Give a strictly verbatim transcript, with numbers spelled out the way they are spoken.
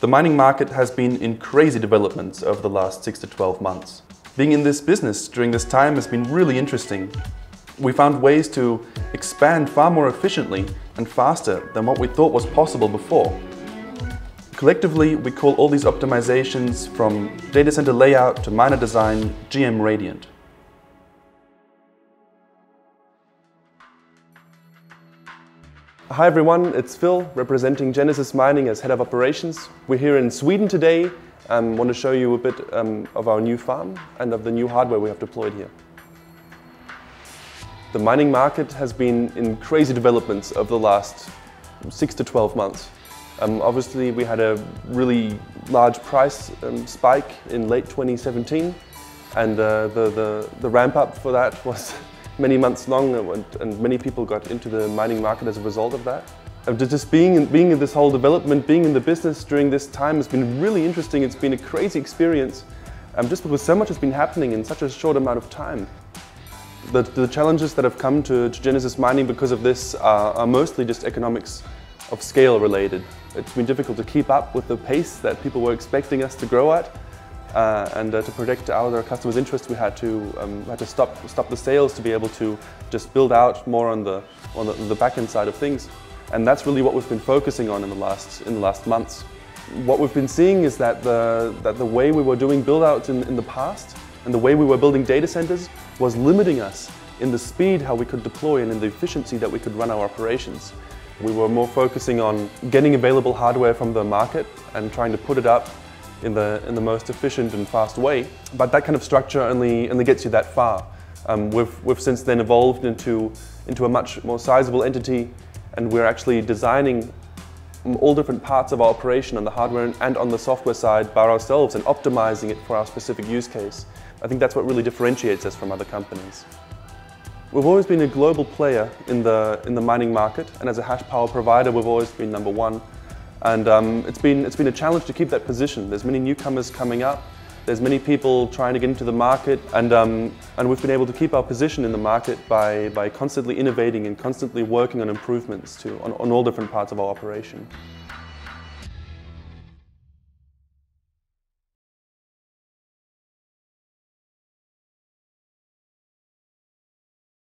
The mining market has been in crazy developments over the last six to twelve months. Being in this business during this time has been really interesting. We found ways to expand far more efficiently and faster than what we thought was possible before. Collectively, we call all these optimizations, from data center layout to miner design, G M Radiant. Hi everyone, it's Phil, representing Genesis Mining as Head of Operations. We're here in Sweden today. I um, want to show you a bit um, of our new farm and of the new hardware we have deployed here. The mining market has been in crazy developments over the last six to twelve months. Um, obviously, we had a really large price um, spike in late twenty seventeen, and uh, the, the, the ramp up for that was many months long, and, and many people got into the mining market as a result of that. And just being in, being in this whole development, being in the business during this time has been really interesting. It's been a crazy experience, um, just because so much has been happening in such a short amount of time. The, the challenges that have come to, to Genesis Mining because of this are, are mostly just economics of scale related. It's been difficult to keep up with the pace that people were expecting us to grow at. Uh, and uh, to protect our customers' interests, we had to um, had to stop stop the sales to be able to just build out more on the on the, the back end side of things, and that's really what we've been focusing on in the last in the last months. What we've been seeing is that the that the way we were doing build outs in, in the past and the way we were building data centers was limiting us in the speed how we could deploy and in the efficiency that we could run our operations. We were more focusing on getting available hardware from the market and trying to put it up in the, in the most efficient and fast way. But that kind of structure only, only gets you that far. Um, we've, we've since then evolved into, into a much more sizable entity, and we're actually designing all different parts of our operation on the hardware and on the software side by ourselves and optimizing it for our specific use case. I think that's what really differentiates us from other companies. We've always been a global player in the, in the mining market, and as a hash power provider we've always been number one. And um, it's been, it's been a challenge to keep that position. There's many newcomers coming up, there's many people trying to get into the market, and, um, and we've been able to keep our position in the market by, by constantly innovating and constantly working on improvements to, on, on all different parts of our operation.